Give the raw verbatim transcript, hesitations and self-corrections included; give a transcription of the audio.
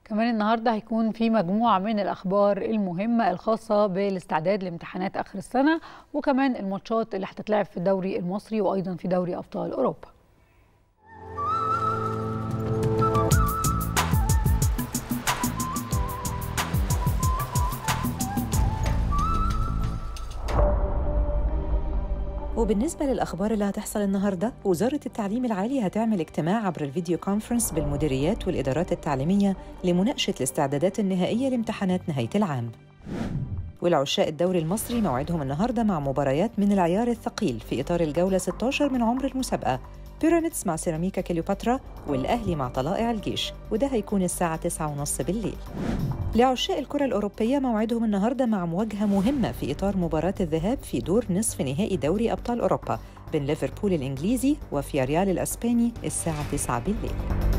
كمان النهارده هيكون في مجموعة من الأخبار المهمة الخاصة بالاستعداد لامتحانات آخر السنة، وكمان الماتشات اللي هتتلعب في الدوري المصري وأيضا في دوري أبطال أوروبا. وبالنسبة للأخبار اللي هتحصل النهاردة، وزارة التعليم العالي هتعمل اجتماع عبر الفيديو كونفرنس بالمديريات والإدارات التعليمية لمناقشة الاستعدادات النهائية لامتحانات نهاية العام. والعشاق الدوري المصري موعدهم النهاردة مع مباريات من العيار الثقيل في إطار الجولة ستة عشر من عمر المسابقة، بيراميدز مع سيراميكا كليوباترا والأهلي مع طلائع الجيش، وده هيكون الساعة تسعة وثلاثين بالليل. لعشاق الكرة الأوروبية موعدهم النهاردة مع مواجهة مهمة في إطار مباراة الذهاب في دور نصف نهائي دوري أبطال أوروبا بين ليفربول الإنجليزي وفياريال الأسباني الساعة تسعة بالليل.